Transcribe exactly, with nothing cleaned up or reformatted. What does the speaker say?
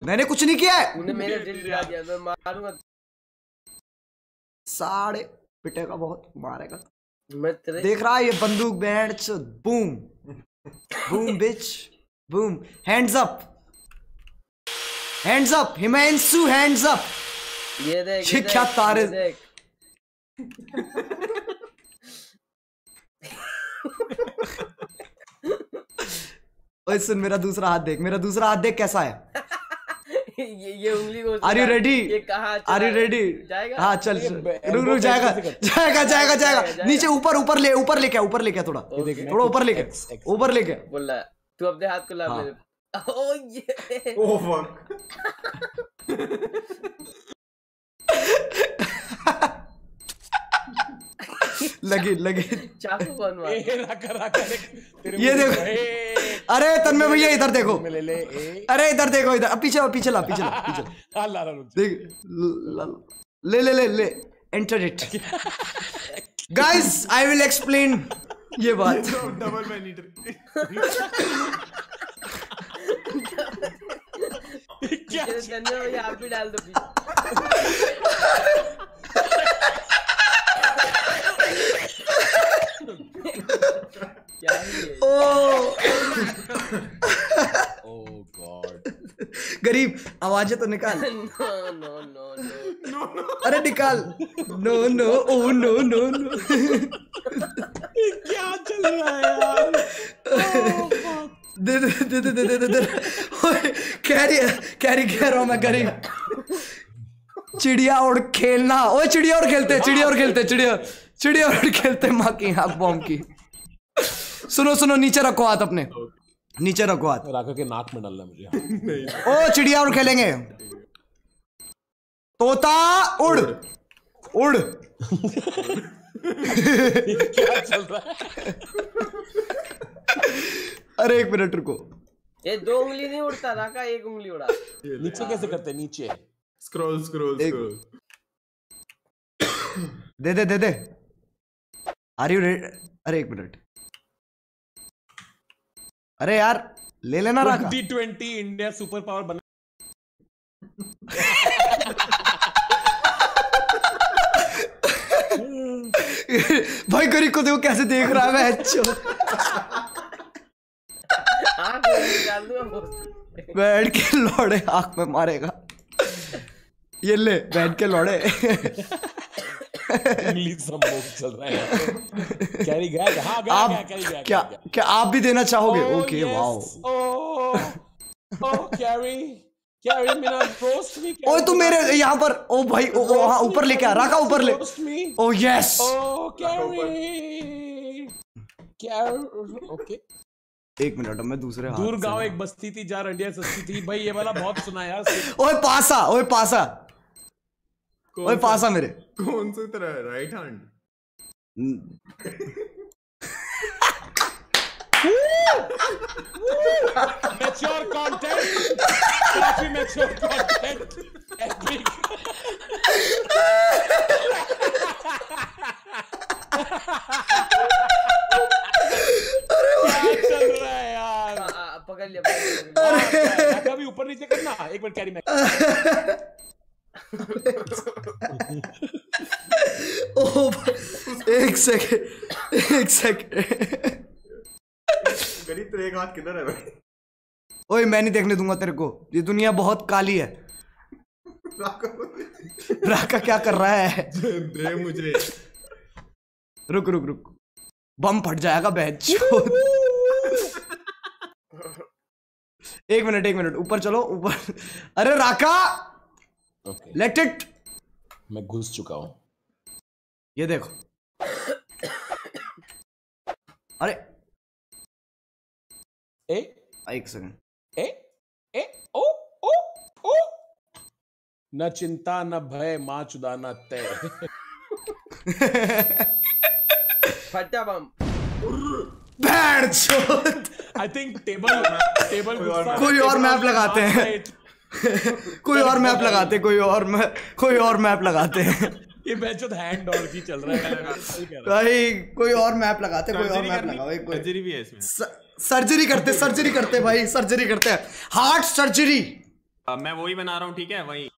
मैंने कुछ नहीं किया है। तूने मेरे दिल गिरा दिया, मैं मारूंगा। साढ़े पिटेगा बहुत, मारेगा। मैं तेरे देख रहा है ये बंदूक band, boom boom bitch boom. Hands up, hands up Himanshu, hands up. ये देख, ये क्या तारे। देख। ओए सुन, मेरा दूसरा हाथ देख, मेरा दूसरा हाथ देख कैसा है। ये ये उंगली को आर यू रेडी? ये कहाँ आर यू रेडी? जाएगा? हाँ चल, रुक रुक, जाएगा जाएगा जाएगा जाएगा। नीचे ऊपर ऊपर ले, ऊपर लेके ऊपर लेके थोड़ा थोड़ा ऊपर लेके ऊपर लेके बोल रहा है तू अपने हाथ को ला मेरे। ओ ये ओ फक। लगी लगी। चाकू कौन मारा? ये देखो, अरे तन्मय भैया इधर देखो, अरे इधर देखो, इधर पीछे पीछे ला, पीछे ला, पीछे देख, ले ले ले ले, enter it. Guys I will explain ये बात। Double monitor. क्या तन्मय भैया आप भी डाल दो पीछे। क्या है? Oh god. गरीब आवाजें तो निकाल। No no no no. अरे निकाल। No no, oh no no no. क्या चल रहा है यार? दे दे दे दे दे दे दे। कैरी कैरी कह रहा हूँ मैं, गरीब। चिड़िया उड़ खेलना। ओए चिड़िया उड़ खेलते, चिड़िया उड़ खेलते, चिड़िया चिड़िया उड़ खेलते। माँ की आँख बॉम्ब की। सुनो सुनो, नीचे रखो हाथ अपने, नीचे रखो हाथ। राका के नाक में डालना मुझे। ओ चिड़िया उड़ खेलेंगे। तोता उड़ उड़। क्या चल रहा है? अरे एक मिनट रुको। ये दो उंगली नहीं उड़ता, राका एक उंगली उड़ा। नीचे कैसे करते हैं? नीचे स्क्रॉल स्क्रॉल स्क्रॉल। दे दे दे दे। Are you ready? अरे एक मिनट, अरे यार ले लेना Raka. T twenty India super power बना। भाई गरीब को देखो कैसे देख रहा है। मैं अच्छो बैठ के लौड़े आंख में मारेगा। ये ले बैठ के लौड़े। इंग्लिश संभोग चल रहा है। कैरी गया? हाँ गया, आप गया, कैरी गया, क्या गया, गया। क्या आप भी देना चाहोगे? Oh, okay yes. Wow. Oh oh Carry Carry मेरा रोस्ट मी। ओए तू मेरे यहाँ पर। ओ भाई, ओ ओ हाँ ऊपर लेके आ, राका ऊपर ले। Oh yes. Oh Carry Carry. Okay एक मिनट, मैं दूसरे हाथ दूर से- गांव एक बस्ती थी जहाँ रंडिया सस्ती थी। भाई ये वाला बहुत सुना यार। ओए पासा, ओए पासा, ओए पासा मेरे। कौन सी तरह? Right hand. मैच्योर कंटेंट, काफी मैच्योर कंटेंट। एपिक। क्या चल रहा है यार? पकड़ लिया, पकड़ लिया। कभी ऊपर नीचे करना। एक मिनट कैरी मैं। ओ एक सेकंड, एक सेकंड। गरीब तेरे एक हाथ किधर है भाई? ओए मैं नहीं देखने दूंगा तेरे को, ये दुनिया बहुत काली है। राका क्या कर रहा है? दे मुझे। रुक रुक रुक, बम फट जाएगा बहन। एक मिनट एक मिनट, ऊपर चलो ऊपर। अरे राका लेट इट। मैं घुस चुका हूं। ये देखो। अरे ए एक सेकंड। ए ए ओ ओ ओ। न चिंता न भय मां चुदाना तय। फटा bomb. Bad shot. I think table table कोई और मैप लगाते हैं। कोई और मैप लगाते कोई और मैप कोई और मैप लगाते हैं। ये बेचो हैंड और की चल रहा है भाई। कोई और मैप लगाते, कोई और मैप लगाओ। एक सर्जरी भी है इसमें। सर्जरी करते सर्जरी करते भाई, सर्जरी करते हैं। हार्ट सर्जरी, अब मैं वही बना रहा हूँ, ठीक है, वही